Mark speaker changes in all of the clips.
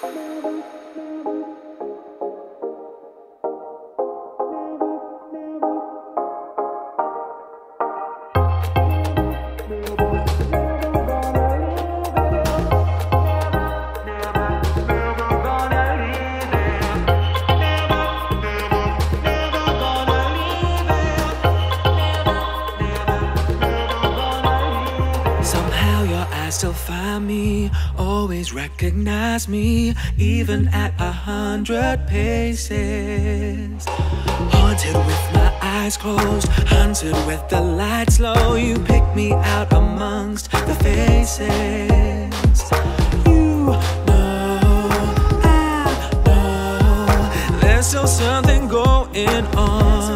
Speaker 1: Still find me, always recognize me, even at 100 paces. Haunted with my eyes closed, hunted with the lights low. You pick me out amongst the faces. You know, I know, there's still something going on.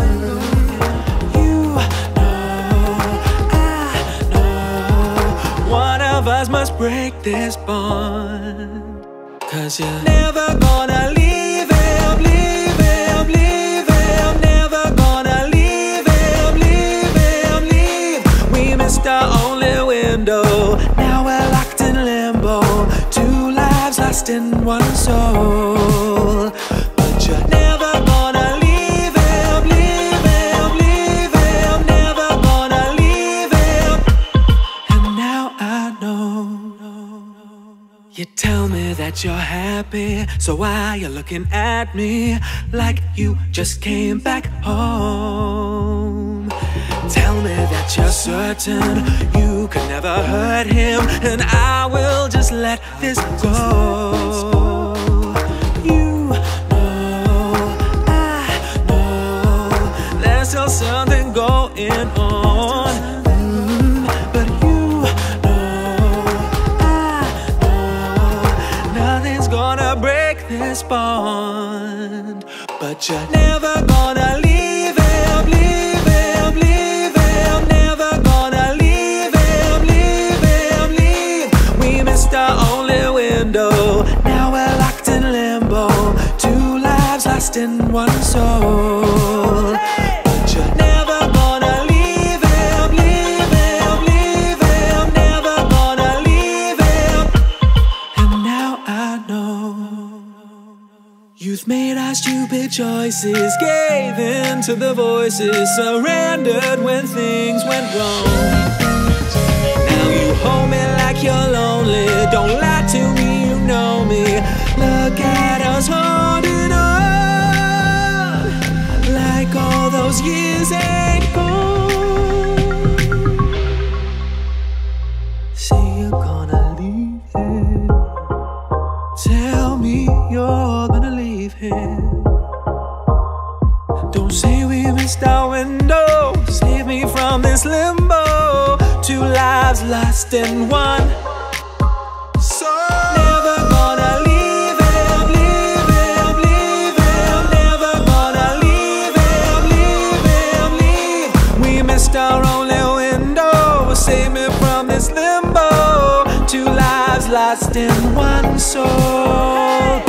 Speaker 1: Us must break this bond, 'cause you're never gonna leave him, leave him, leave him. Never gonna leave him, leave him, leave. We missed our only window, now we're locked in limbo. Two lives lost in one soul. But you're never gonna leave him, leave him, leave him. Never gonna leave him. And now I know. You tell me that you're happy, so why you looking at me like you just came back home? Tell me that you're certain you could never hurt him, and I will just let this go. You know, I know, there's still something going on. This bond, but you're never gonna leave him, leave him, leave him. Never gonna leave him, leave him, leave. We missed our only window, now we're locked in limbo. Two lives lost in one soul. But you're never gonna leave him, leave him, leave him. Never gonna leave him. And now I know. You've made our stupid choices, gave in to the voices, surrendered when things went wrong. Now you hold me like you're lonely, don't lie to me, you know me. Look at us holding on, like all those years ain't gone. Say you're gonna leave him, tell me you're gonna leave him. Don't say we missed our window, save me from this limbo. Two lives lost in one. So never gonna leave him, leave him, leave him. Never gonna leave him, leave him, leave. We missed our only window, save me from this limbo. Two lives lost in one soul.